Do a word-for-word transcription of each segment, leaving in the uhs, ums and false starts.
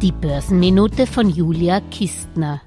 Die Börsenminute von Julia Kistner.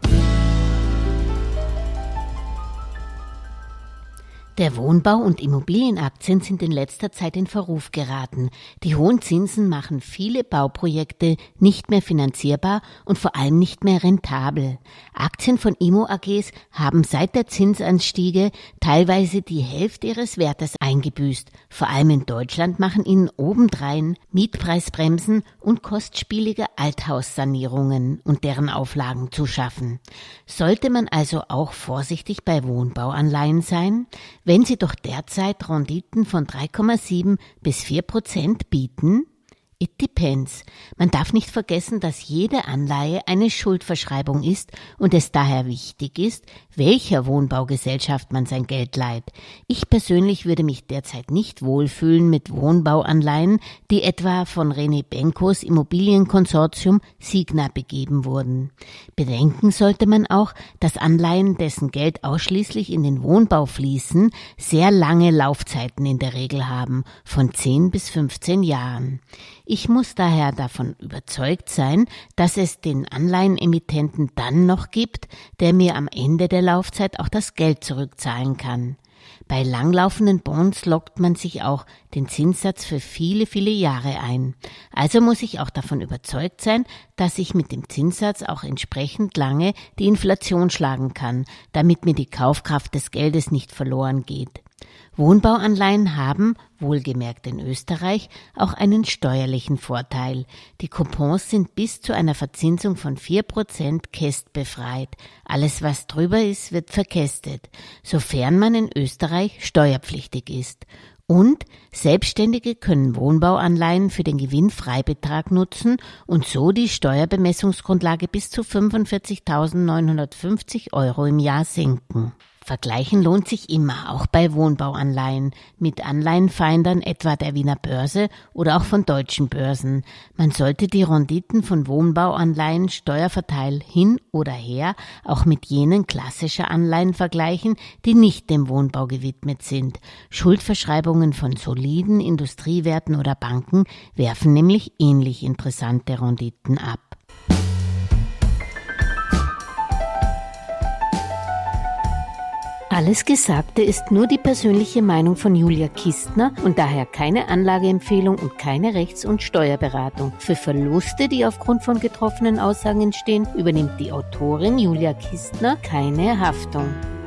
Der Wohnbau und Immobilienaktien sind in letzter Zeit in Verruf geraten. Die hohen Zinsen machen viele Bauprojekte nicht mehr finanzierbar und vor allem nicht mehr rentabel. Aktien von Immo A Gs haben seit der Zinsanstiege teilweise die Hälfte ihres Wertes eingebüßt. Vor allem in Deutschland machen ihnen obendrein Mietpreisbremsen und kostspielige Althaussanierungen und deren Auflagen zu schaffen. Sollte man also auch vorsichtig bei Wohnbauanleihen sein? Wenn sie doch derzeit Renditen von drei Komma sieben bis vier Prozent bieten? It depends. Man darf nicht vergessen, dass jede Anleihe eine Schuldverschreibung ist und es daher wichtig ist, welcher Wohnbaugesellschaft man sein Geld leiht. Ich persönlich würde mich derzeit nicht wohlfühlen mit Wohnbauanleihen, die etwa von René Benkos Immobilienkonsortium Signa begeben wurden. Bedenken sollte man auch, dass Anleihen, dessen Geld ausschließlich in den Wohnbau fließen, sehr lange Laufzeiten in der Regel haben, von zehn bis fünfzehn Jahren. Ich muss daher davon überzeugt sein, dass es den Anleihenemittenten dann noch gibt, der mir am Ende der Laufzeit auch das Geld zurückzahlen kann. Bei langlaufenden Bonds lockt man sich auch den Zinssatz für viele, viele Jahre ein. Also muss ich auch davon überzeugt sein, dass ich mit dem Zinssatz auch entsprechend lange die Inflation schlagen kann, damit mir die Kaufkraft des Geldes nicht verloren geht. Wohnbauanleihen haben, wohlgemerkt in Österreich, auch einen steuerlichen Vorteil. Die Coupons sind bis zu einer Verzinsung von vier Prozent kästbefreit. Alles, was drüber ist, wird verkästet, sofern man in Österreich steuerpflichtig ist. Und Selbstständige können Wohnbauanleihen für den Gewinnfreibetrag nutzen und so die Steuerbemessungsgrundlage bis zu fünfundvierzigtausendneunhundertfünfzig Euro im Jahr senken. Vergleichen lohnt sich immer, auch bei Wohnbauanleihen, mit Anleihenfeindern etwa der Wiener Börse oder auch von deutschen Börsen. Man sollte die Renditen von Wohnbauanleihen steuerverteilt hin oder her auch mit jenen klassischer Anleihen vergleichen, die nicht dem Wohnbau gewidmet sind. Schuldverschreibungen von soliden Industriewerten oder Banken werfen nämlich ähnlich interessante Renditen ab. Alles Gesagte ist nur die persönliche Meinung von Julia Kistner und daher keine Anlageempfehlung und keine Rechts- und Steuerberatung. Für Verluste, die aufgrund von getroffenen Aussagen entstehen, übernimmt die Autorin Julia Kistner keine Haftung.